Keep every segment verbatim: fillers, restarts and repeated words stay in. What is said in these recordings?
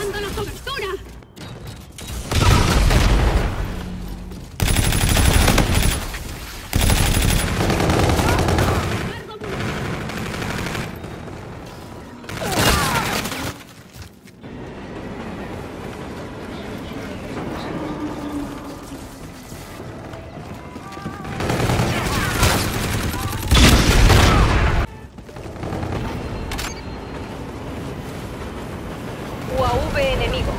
¡Dando la cobertura! U A V enemigo.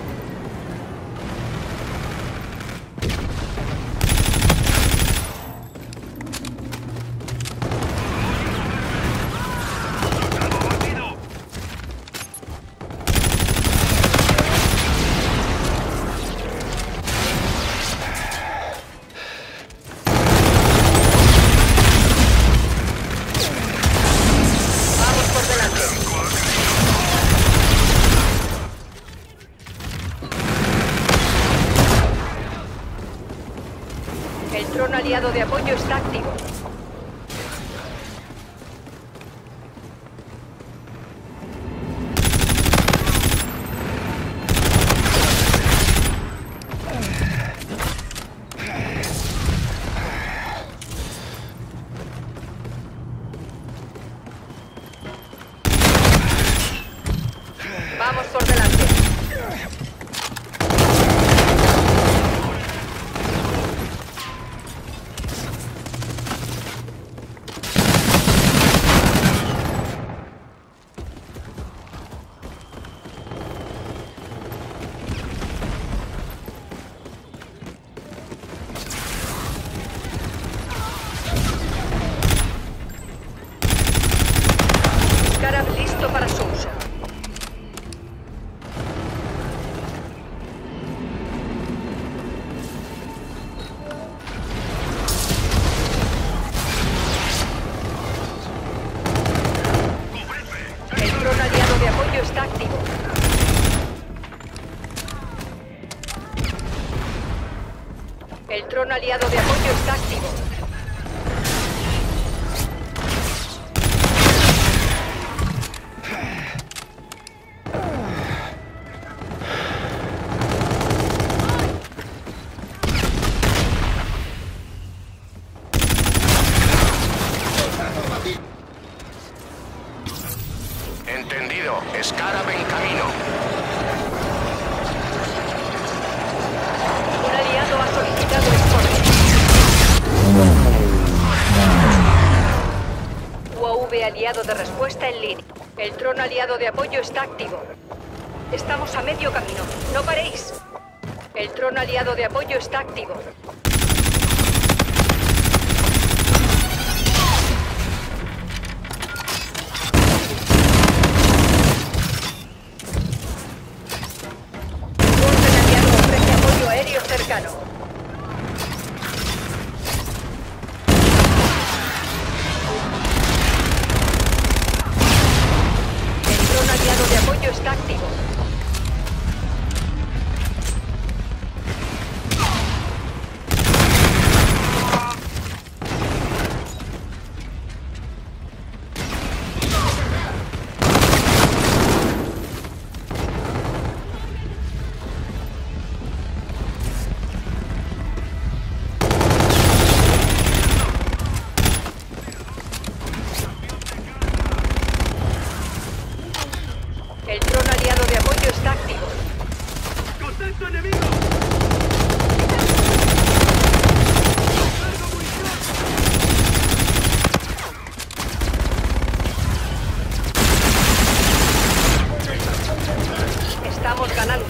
Vamos por delante. El dron aliado de apoyo está activo. Vamos por delante. Scarab listo para su uso. El dron aliado de apoyo está activo. El dron aliado de apoyo está activo. Entendido. Scarab en camino. Un aliado ha solicitado escolta. U A V aliado de respuesta en línea. El dron aliado de apoyo está activo. Estamos a medio camino. ¡No paréis! El dron aliado de apoyo está activo. Orden aliado ofrece apoyo aéreo cercano. El dron aliado de apoyo está activo. El dron aliado de apoyo está activo. ¡Contacto enemigo! Estamos ganando.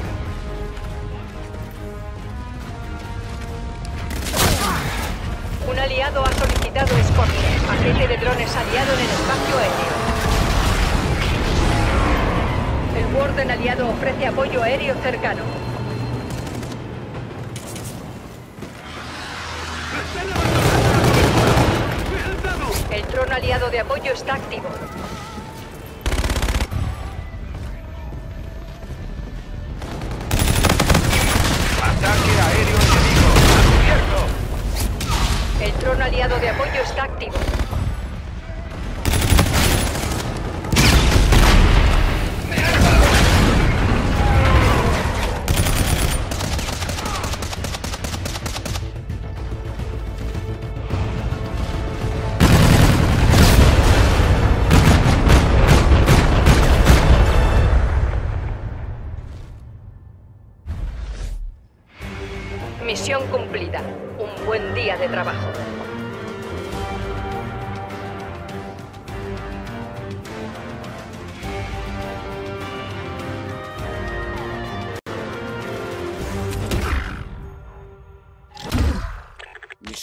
Un aliado ha solicitado escolta. Agente de drones aliado en el espacio aéreo. El Warden aliado ofrece apoyo aéreo cercano. El dron aliado de apoyo está activo. Ataque aéreo enemigo. ¡Cubierto! El dron aliado de apoyo está activo.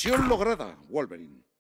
Misión lograda, Wolverine.